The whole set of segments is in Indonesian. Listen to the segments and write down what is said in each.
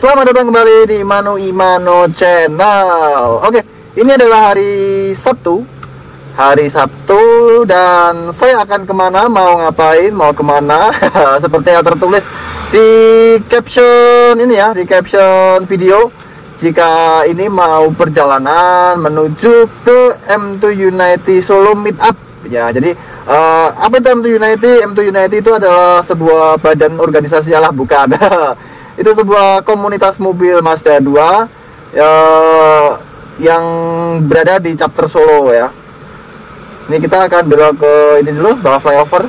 Selamat datang kembali di Manu Imano Channel. Oke, ini adalah hari Sabtu. Dan saya akan kemana, mau ngapain, mau kemana seperti yang tertulis di caption ini ya, di caption video. Jika ini mau perjalanan menuju ke M2 Unity Solo Meetup ya. Jadi apa itu M2 Unity? M2 Unity itu adalah sebuah badan organisasi, alah bukan. Itu sebuah komunitas mobil Mazda 2 yang berada di chapter Solo ya. Ini kita akan belok ke ini dulu, bawah flyover.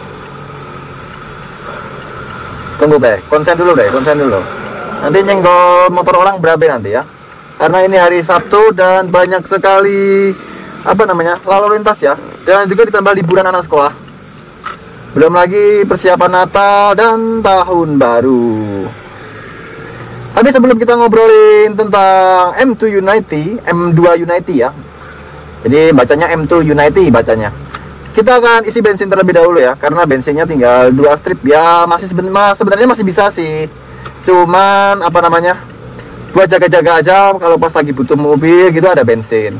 Tunggu deh, konsen dulu. Nanti nyenggol motor orang berabe nanti ya. Karena ini hari Sabtu dan banyak sekali lalu lintas ya. Dan juga ditambah liburan anak sekolah. Belum lagi persiapan Natal dan Tahun Baru. Tapi sebelum kita ngobrolin tentang M2 Unity ya. Jadi bacanya M2 Unity bacanya. Kita akan isi bensin terlebih dahulu ya, karena bensinnya tinggal 2 strip ya, sebenarnya masih bisa sih. Cuman buat jaga-jaga aja kalau pas lagi butuh mobil gitu ada bensin.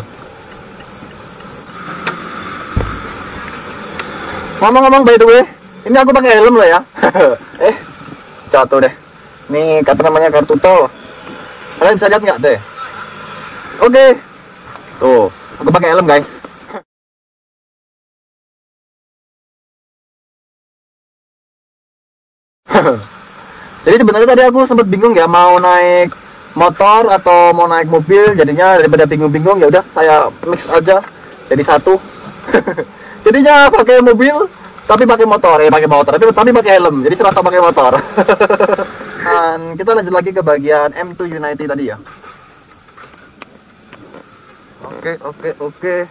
Ngomong-ngomong by the way, ini aku pakai helm loh ya. Jatuh deh. Ini kartu tol. Kalian bisa lihat nggak deh? Oke. Tuh, aku pakai helm guys. Jadi sebenarnya tadi aku sempat bingung ya, mau naik motor atau mau naik mobil. Jadinya daripada bingung-bingung ya udah saya mix aja jadi satu. Jadinya pakai mobil tapi pakai motor, tapi pakai helm. Jadi serasa pakai motor. Dan kita lanjut lagi ke bagian M2 Unity tadi ya. Oke.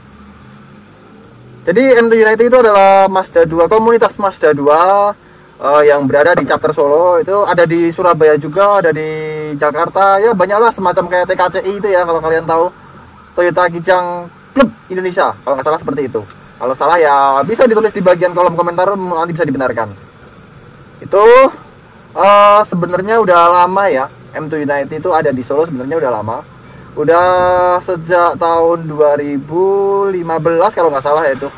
Jadi M2 Unity itu adalah Mazda 2, komunitas Mazda 2 yang berada di chapter Solo. Itu ada di Surabaya juga, ada di Jakarta. Ya banyaklah, semacam kayak TKCI itu ya, kalau kalian tahu. Toyota Kijang Club Indonesia, kalau nggak salah seperti itu. Kalau salah ya bisa ditulis di bagian kolom komentar, nanti bisa dibenarkan. Itu sebenarnya udah lama ya, M2 Unity itu ada di Solo sebenarnya udah lama. Udah sejak tahun 2015 kalau nggak salah itu.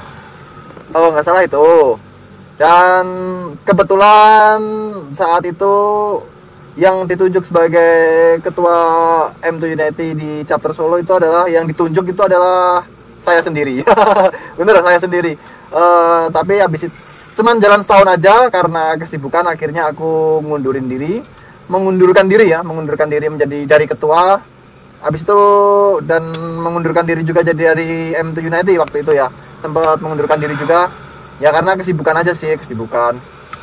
Dan kebetulan saat itu yang ditunjuk sebagai ketua M2 Unity di chapter Solo itu adalah, yang ditunjuk itu adalah saya sendiri. Bener, saya sendiri. Tapi habis itu cuman jalan setahun aja karena kesibukan, akhirnya aku mengundurkan diri menjadi dari ketua. Habis itu dan mengundurkan diri juga jadi dari M2 Unity waktu itu ya. Sempat mengundurkan diri juga ya karena kesibukan aja sih, kesibukan.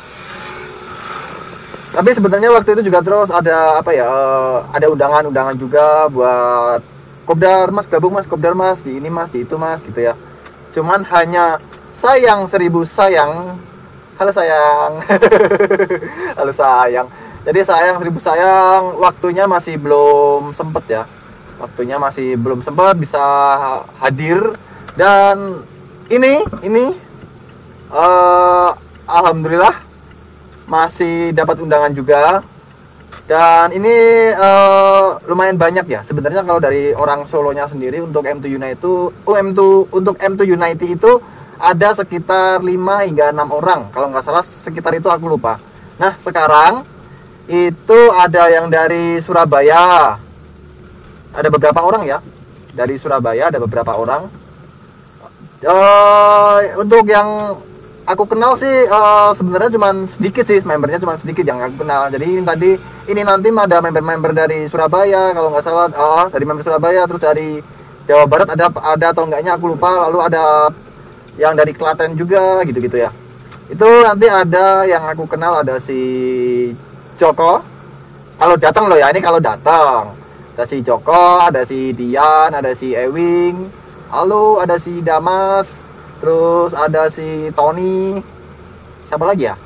Tapi sebenarnya waktu itu juga terus ada ada undangan juga buat Kopdar Mas, gabung Mas, Kopdar Mas, di ini Mas, di itu Mas gitu ya. Cuman hanya sayang 1000 sayang. Halo sayang. Halo sayang. Jadi sayang 1000 sayang, waktunya masih belum sempet ya. Bisa hadir. Dan ini alhamdulillah masih dapat undangan juga. Dan ini lumayan banyak ya. Sebenarnya kalau dari orang Solonya sendiri untuk M2 Unity itu ada sekitar 5 hingga 6 orang. Kalau nggak salah sekitar itu, aku lupa. Nah, sekarang itu ada yang dari Surabaya. Ada beberapa orang ya. Dari Surabaya ada beberapa orang. Untuk yang aku kenal sih sebenarnya cuma sedikit sih, membernya cuma sedikit yang aku kenal. Jadi ini nanti ada member-member dari Surabaya kalau nggak salah, dari member Surabaya, terus dari Jawa Barat ada atau enggaknya aku lupa. Lalu ada yang dari Klaten juga gitu ya. Itu nanti ada yang aku kenal, ada si Joko. Kalau datang loh ya, ini kalau datang. Ada si Joko, ada si Dian, ada si Ewing. Halo, ada si Damas. Terus ada si Tony. Siapa lagi ya?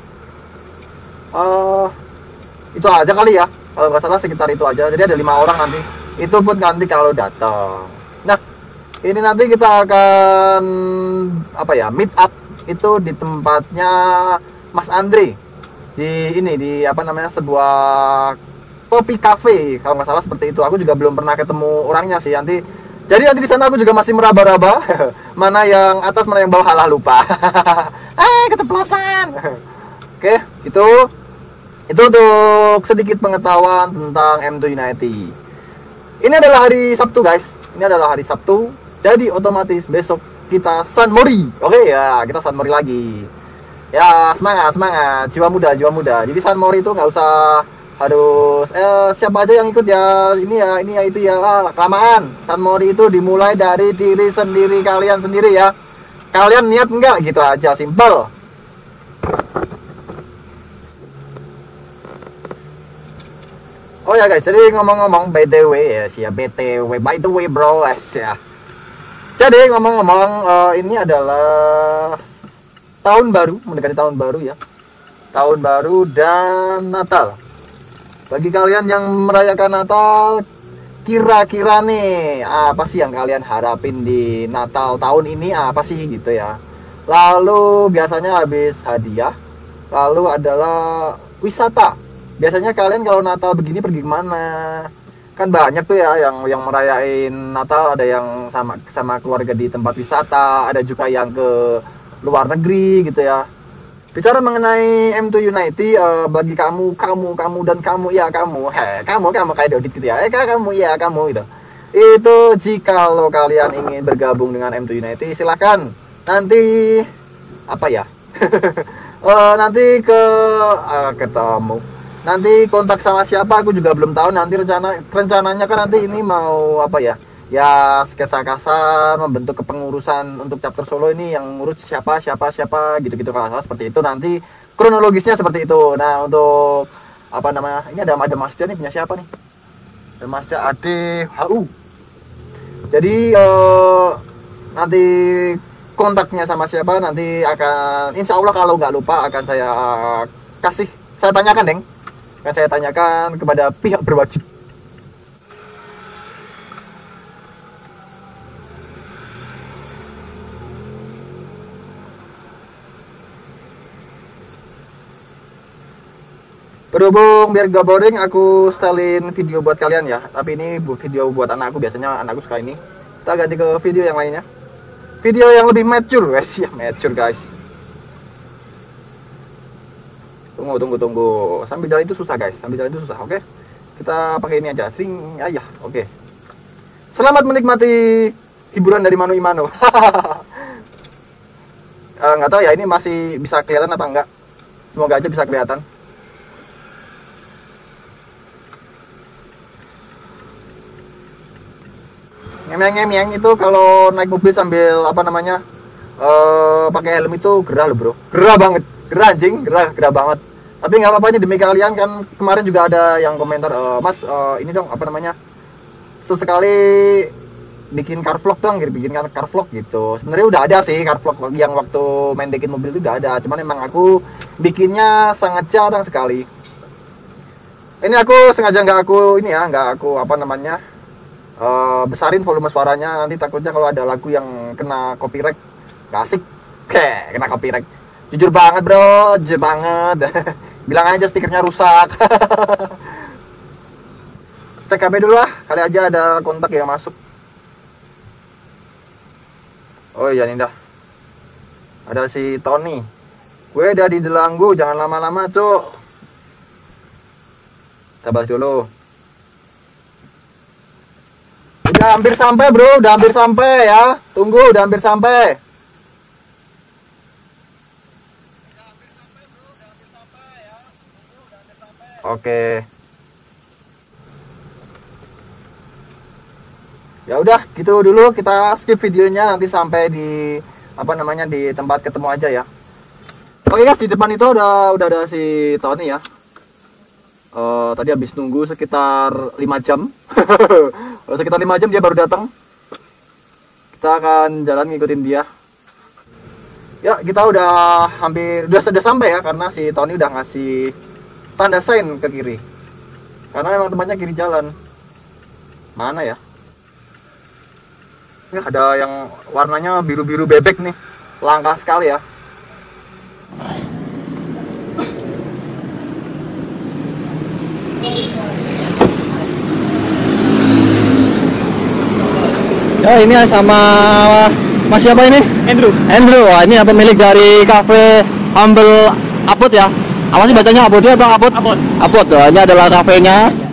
Itu aja kali ya. Kalau nggak salah sekitar itu aja. Jadi ada 5 orang nanti. Itu pun nanti kalau datang. Nah, ini nanti kita akan meet up itu di tempatnya Mas Andre. Di sebuah Kopi Cafe kalau nggak salah seperti itu. Aku juga belum pernah ketemu orangnya sih. Jadi nanti di sana aku juga masih meraba-raba mana yang atas mana yang bawah, halah lupa. Keceplosan. Oke, itu untuk sedikit pengetahuan tentang M2 Unity. Ini adalah hari Sabtu guys. Ini adalah hari Sabtu. Jadi otomatis besok kita San Mori. Oke ya, kita San Mori lagi. Ya, semangat, jiwa muda. Jadi San Mori itu nggak usah harus siapa aja yang ikut ya, ini ya itu ya, kelamaan. San Mori itu dimulai dari diri sendiri, kalian sendiri ya. Kalian niat enggak? Gitu aja, simple. Oh ya guys, jadi ngomong-ngomong by the way ya, by the way bro, ya. Jadi ngomong-ngomong, ini adalah tahun baru, mendekati tahun baru ya. Tahun baru dan Natal. Bagi kalian yang merayakan Natal, kira-kira nih apa sih yang kalian harapin di Natal tahun ini, apa sih gitu ya. Lalu biasanya habis hadiah, lalu adalah wisata. Biasanya kalian kalau Natal begini pergi kemana? Kan banyak tuh ya yang merayain Natal, ada yang sama keluarga di tempat wisata, ada juga yang ke luar negeri gitu ya. Bicara mengenai M2 Unity, bagi kamu dan kamu ya kamu kayak Dodit gitu ya, kamu ya kamu gitu. Itu jika lo kalian ingin bergabung dengan M2 Unity, silakan nanti apa ya nanti ketemu, nanti kontak sama siapa aku juga belum tahu. Nanti rencananya kan nanti ini mau apa ya sketsa kasar, membentuk kepengurusan untuk chapter Solo ini, yang ngurus siapa gitu kalau salah seperti itu. Nanti kronologisnya seperti itu. Nah, untuk apa namanya, ini ada Masda nih, punya siapa nih, ada Masda ADHU. Jadi nanti kontaknya sama siapa nanti akan, insya Allah kalau nggak lupa akan saya tanyakan kepada pihak berwajib. Berhubung biar gak boring, aku setelin video buat kalian ya. Tapi ini video buat anakku, biasanya anakku suka ini. Kita ganti ke video yang lainnya. Video yang lebih mature, mature guys. Tunggu. Sambil jalan itu susah guys, oke? Kita pakai ini aja, string aja, oke. Selamat menikmati hiburan dari Manu Imano. Nggak tahu ya ini masih bisa kelihatan apa enggak. Semoga aja bisa kelihatan. Ngemeng itu kalau naik mobil sambil apa namanya pakai helm itu gerah loh bro, gerah banget. Tapi nggak apa-apa, demi kalian kan. Kemarin juga ada yang komentar, mas ini dong apa namanya, sesekali bikin car vlog dong, bikin car vlog gitu. Sebenarnya udah ada sih car vlog yang waktu main dekin mobil itu udah ada, cuman emang aku bikinnya sangat jarang sekali. Ini aku sengaja nggak aku apa namanya, besarin volume suaranya, nanti takutnya kalau ada lagu yang kena copyright gak asik. Kena copyright, jujur banget bro, bilang aja stikernya rusak. Cek KB dulu lah, kali aja ada kontak yang masuk. Oh iya nih dah, ada si Tony. Gue udah di Delanggu, jangan lama-lama cuk. Sabar dulu. Udah hampir sampai bro, udah hampir sampai ya. Tunggu, udah hampir sampai. Oke. Ya udah, gitu dulu, kita skip videonya, nanti sampai di apa namanya, di tempat ketemu aja ya. Oke guys, di depan itu udah ada si Tony ya. Tadi habis nunggu sekitar 5 jam. Sekitar 5 jam dia baru datang. Kita akan jalan ngikutin dia. Ya, kita udah sampai ya, karena si Tony udah ngasih tanda sign ke kiri. Karena memang tempatnya kiri jalan. Mana ya? Ini ada yang warnanya biru-biru bebek nih. Langka sekali ya. Ya, ini sama Mas siapa ini? Andrew. Andrew. Wah, ini pemilik dari kafe Humble Apot ya. Apa sih bacanya, Apot atau Apot? Apot. Apot. Ini adalah kafenya.